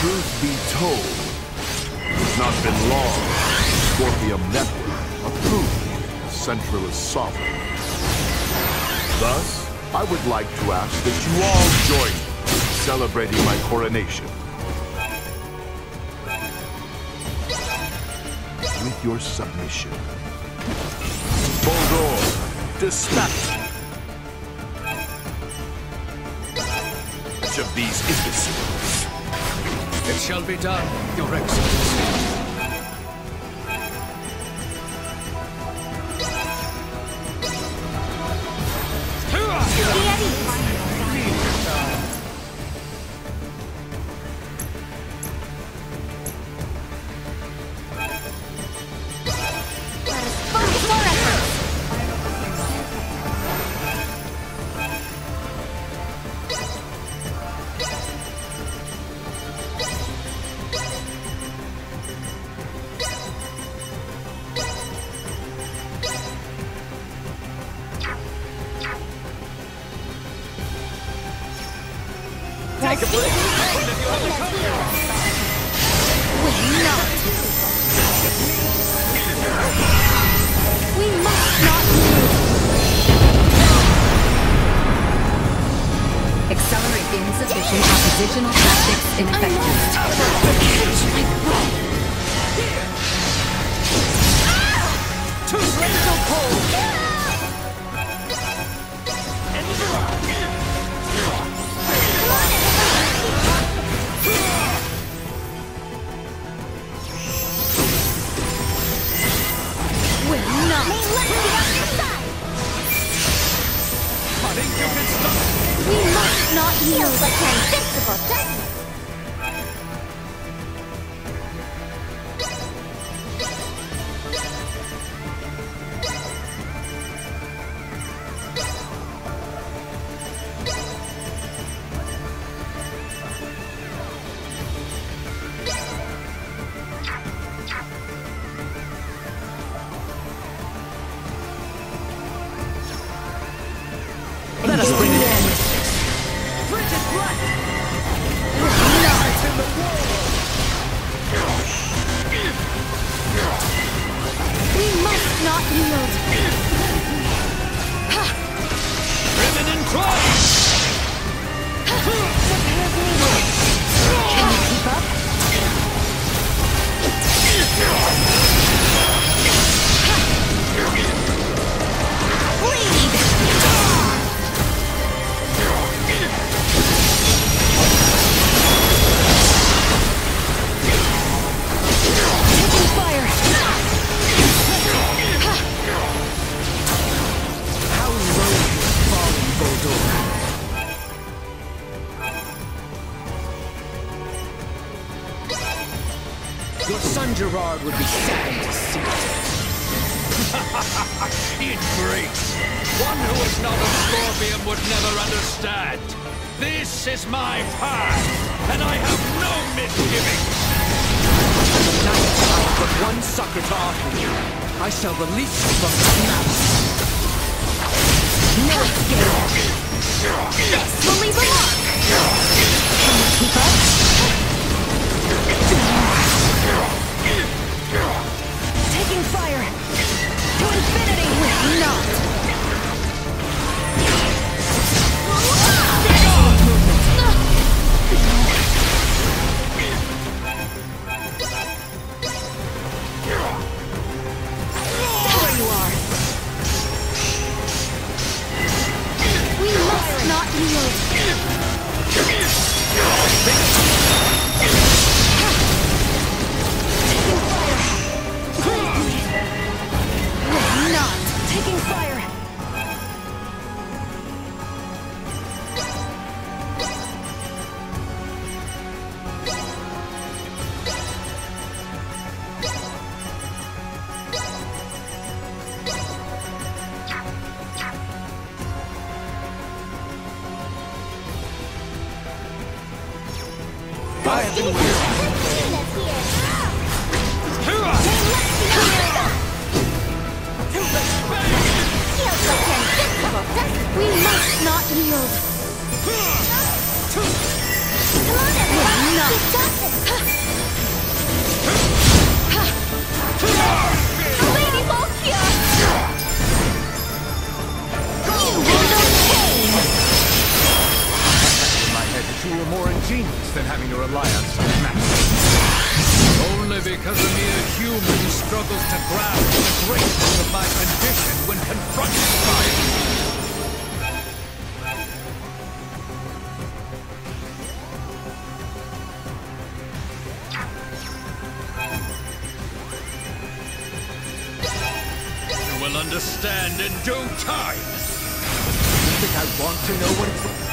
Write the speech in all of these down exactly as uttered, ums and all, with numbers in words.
Truth be told, it's not been long since Scorpium Network approved me as Centralist Sovereign. Thus, I would like to ask that you all join me in celebrating my coronation. With your submission. Boldor, dispatch each of these imbeciles. It shall be done, Your Excellency. Take a break. Will not. We must not move. Accelerate insufficient oppositional tactics ineffective. Torrential pull. We must not yield like an invincible destiny. Let us bring it in. Frigid blood! Light in the wall! We must not yield. Ribbon and cross! Can you keep up? Bleed! Your son Gerard would be saddened to see it. It breaks. One who is not a Scorpion would never understand. This is my path, and I have no misgivings. As a knight, I have but one succor to offer you. I shall release you from this malice. No escape. This will leave a mark. Can you keep up? Taking fire to infinity. Will not. There you are. We must not yield. Not taking fire. I have been We must not yield. Come on, everyone! We got this! Lady Volkia! You will know pain! In my head that you were more ingenious than having to rely on such maxims. Only because a mere human struggles to grasp the greatness of my condition when confronted by it. You will understand in due time. You think I want to know what it's...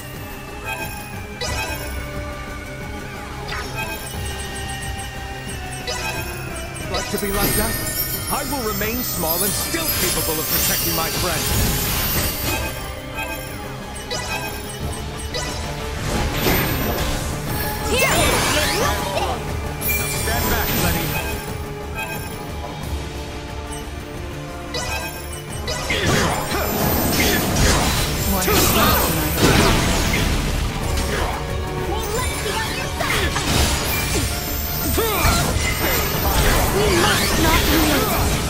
Like to be like that? I will remain small and still capable of protecting my friend. Here! Now stand back, Lenny. More slow tonight. We must not yield.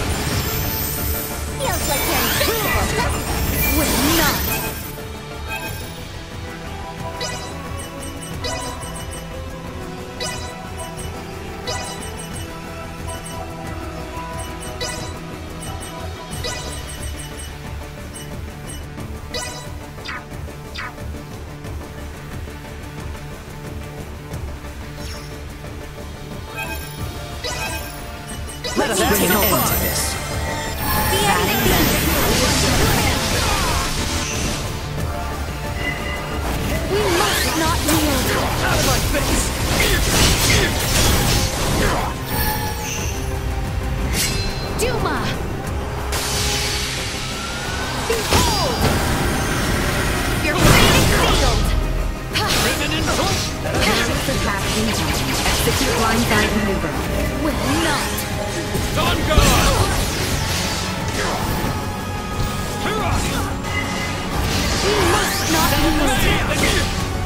Feels like you're invincible. We're not. Let us bring an end to this. Batting Bender. We must not yield. Out of my face! Duma! Behold! Your fate is sealed! Ships attack incoming. Execute blindside maneuver. Will not! On guard! We must not yield!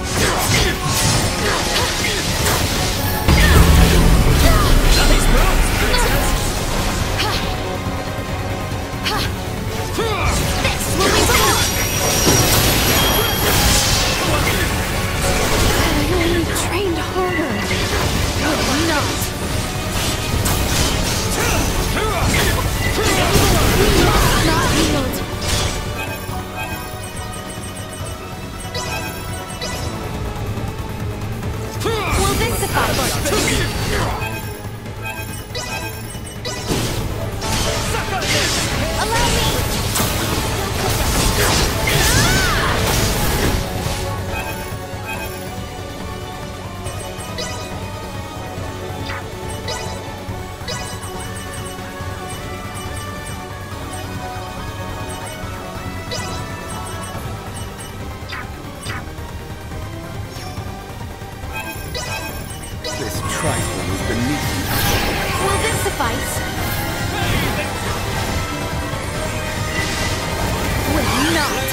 This will be the mark! I only trained harder. Will not! We must not yield! Will this suffice? Allow me! This trifle was beneath you. Will this suffice? Will not!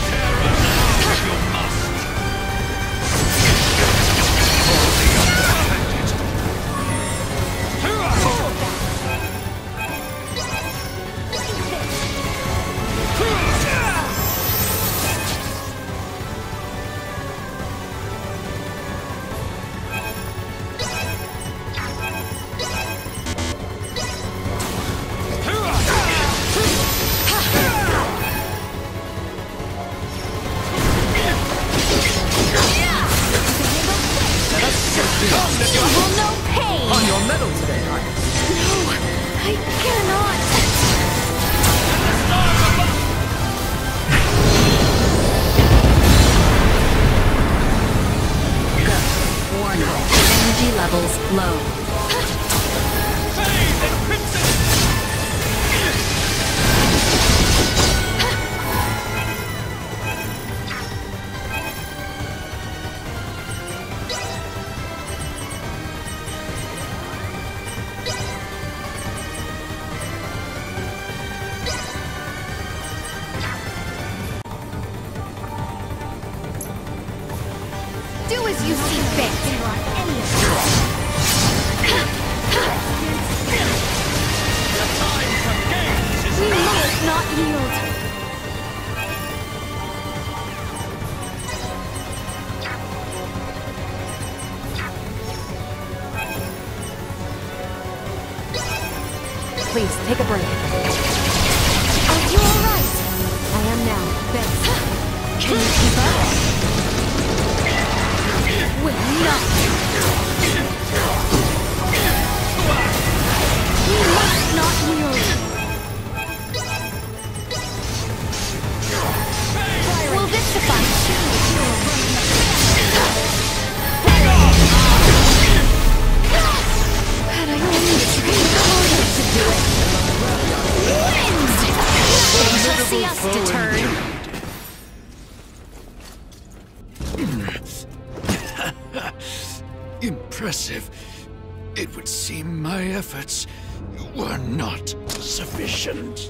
You will know pain! On your medal today, Highness. No, I cannot! Warning. Energy levels low. Do as you see fit. Please, take a break. Are you alright? I am now. Thanks. Can you keep up? Will not. We must not yield. Will this suffice? Had I only trained harder to do it. Winds! They shall see us deterred. Impressive. It would seem my efforts were not sufficient.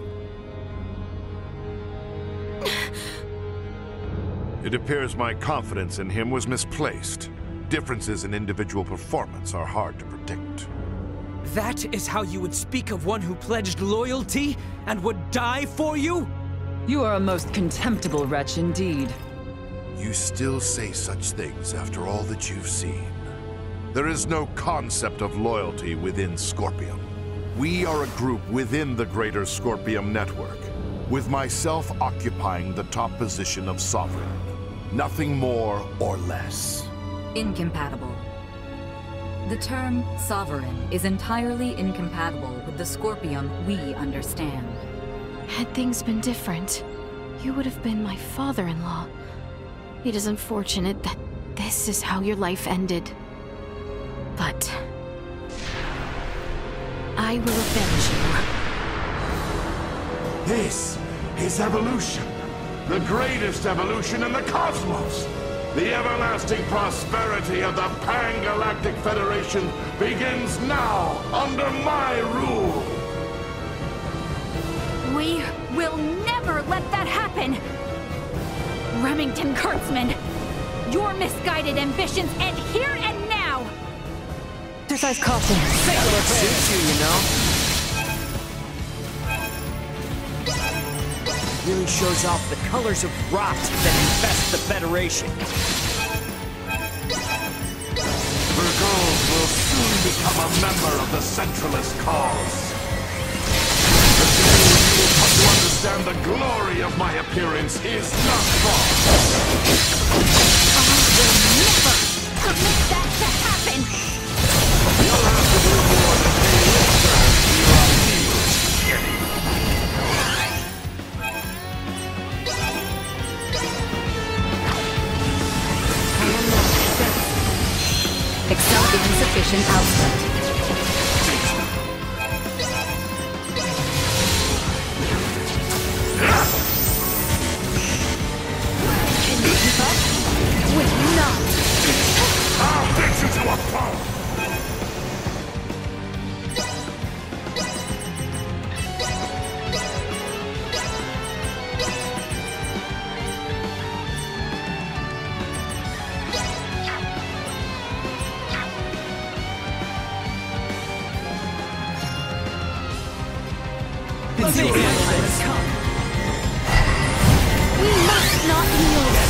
It appears my confidence in him was misplaced. Differences in individual performance are hard to predict. That is how you would speak of one who pledged loyalty and would die for you? You are a most contemptible wretch indeed. You still say such things after all that you've seen. There is no concept of loyalty within Scorpium. We are a group within the greater Scorpium network, with myself occupying the top position of Sovereign. Nothing more or less. Incompatible. The term Sovereign is entirely incompatible with the Scorpium we understand. Had things been different, you would have been my father-in-law. It is unfortunate that this is how your life ended. But I will avenge you. This is evolution. The greatest evolution in the cosmos. The everlasting prosperity of the Pan-Galactic Federation begins now under my rule. We will never let that happen! Remington Kurtzman, your misguided ambitions end here and now! Exercise caution. Suits you, you know? Really shows off the colors of rot that infest the Federation. Burgos will soon become a member of the Centralist cause. The day when you will come to understand the glory of my appearance is not far. I will never permit that to happen! You'll have to do more than pay lip service to your ideals, Jenny. Accept insufficient output. Can you keep up? Will not! I'll fix you to a pulp! We must not yield!